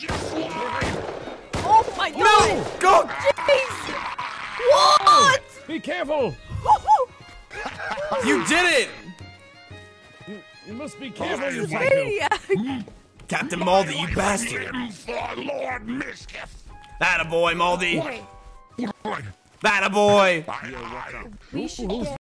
Oh my God! No! Go! Jeez! What? Be careful! You did it! You must be careful, you psycho. Maniac! Captain Moldy, you bastard! For Lord Mischief. Attaboy, Moldy! Attaboy! We should get